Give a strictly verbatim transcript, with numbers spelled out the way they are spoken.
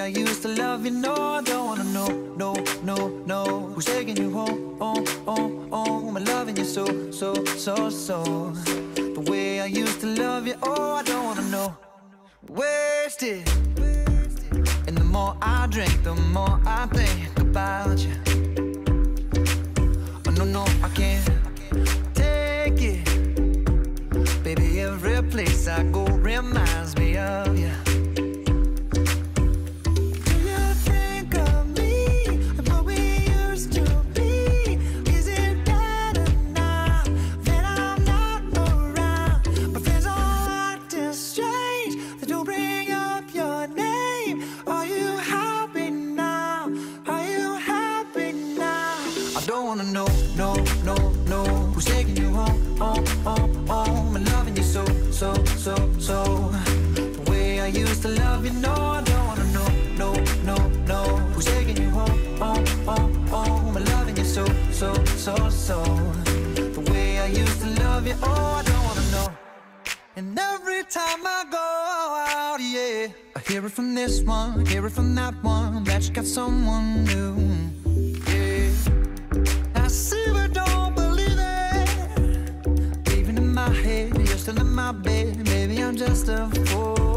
I used to love you, no, I don't wanna know, no, no, no. Who's taking you home, oh, oh, oh. I'm loving you so, so, so, so. The way I used to love you, oh, I don't wanna know. Wasted. And the more I drink, the more I think about you. Oh, no, no, I can't take it. Baby, every place I go reminds me of you. No, no, no, no. Who's taking you home, oh, oh, oh. I'm loving you so, so, so, so. The way I used to love you, no, I don't wanna know, no, no, no. Who's taking you home, oh, oh, oh. I'm loving you so, so, so, so. The way I used to love you, oh, I don't wanna know. And every time I go out, yeah, I hear it from this one, hear it from that one, that you got someone new. I see but don't believe it. Even in my head, you're still in my bed. Maybe I'm just a fool.